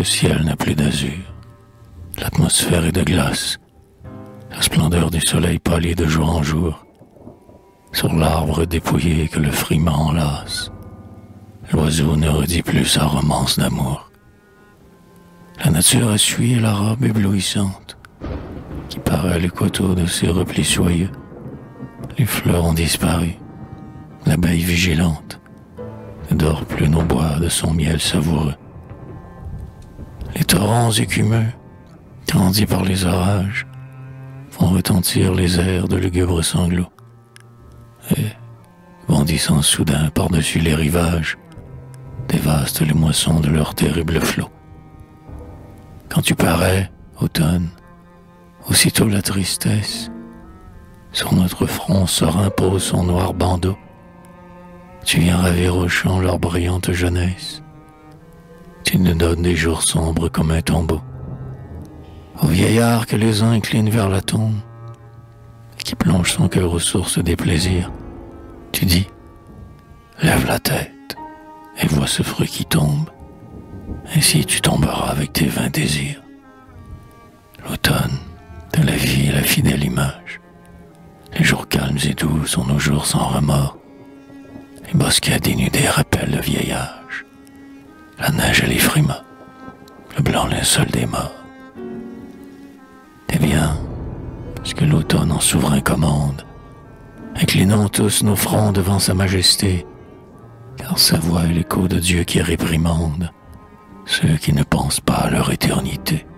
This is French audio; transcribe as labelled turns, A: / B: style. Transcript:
A: ciel n'a plus d'azur. L'atmosphère est de glace. La splendeur du soleil pâlit de jour en jour. Sur l'arbre dépouillé que le frimas enlace, l'oiseau ne redit plus sa romance d'amour. La nature a essuyé la robe éblouissante qui paraît les coteaux de ses replis soyeux. Les fleurs ont disparu, l'abeille vigilante ne dort plus nos bois de son miel savoureux. Les torrents écumeux, grandis par les orages, font retentir les airs de lugubres sanglots. Et, bondissant soudain par-dessus les rivages, dévastent les moissons de leurs terribles flots. Quand tu parais, automne, aussitôt la tristesse sur notre front serein pose son noir bandeau. Tu viens ravir aux champs leur brillante jeunesse. Tu nous donnes des jours sombres comme un tombeau. Au vieillard que les uns inclinent vers la tombe, et qui plonge son cœur aux sources des plaisirs, tu dis, lève la tête et vois ce fruit qui tombe, ainsi tu tomberas avec tes vains désirs. L'automne de la vie est la fidèle image. Les jours calmes et doux sont nos jours sans remords. Les bosquets dénudés rappellent le vieil âge. La neige et les frimas, le blanc linceul des morts. Eh bien, parce que l'automne en souverain commande, inclinons tous nos fronts devant sa majesté, car sa voix est l'écho de Dieu qui réprimande ceux qui ne pensent pas à leur éternité.